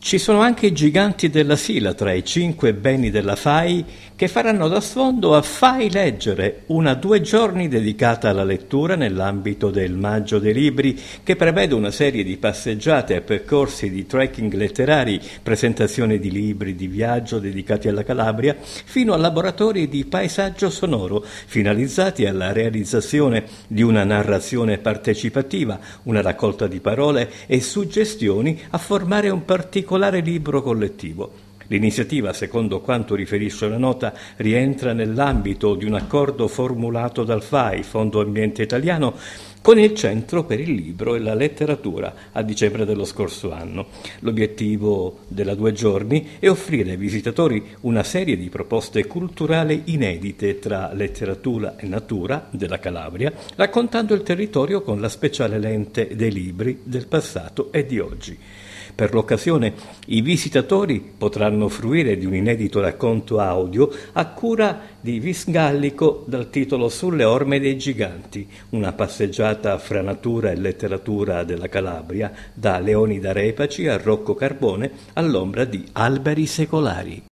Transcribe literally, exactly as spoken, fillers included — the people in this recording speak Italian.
Ci sono anche i giganti della Sila tra i cinque beni della F A I che faranno da sfondo a Fai Leggere, una due giorni dedicata alla lettura nell'ambito del Maggio dei Libri, che prevede una serie di passeggiate e percorsi di trekking letterari, presentazioni di libri di viaggio dedicati alla Calabria, fino a laboratori di paesaggio sonoro, finalizzati alla realizzazione di una narrazione partecipativa, una raccolta di parole e suggestioni a formare un particolare libro collettivo. L'iniziativa, secondo quanto riferisce la nota, rientra nell'ambito di un accordo formulato dal F A I, Fondo Ambiente Italiano, con il Centro per il Libro e la Letteratura a dicembre dello scorso anno. L'obiettivo della due giorni è offrire ai visitatori una serie di proposte culturali inedite tra letteratura e natura della Calabria, raccontando il territorio con la speciale lente dei libri del passato e di oggi. Per l'occasione i visitatori potranno fruire di un inedito racconto audio a cura di Visgallico dal titolo Sulle orme dei giganti, una passeggiata fra natura e letteratura della Calabria, da Leonida Repaci a Rocco Carbone all'ombra di alberi secolari.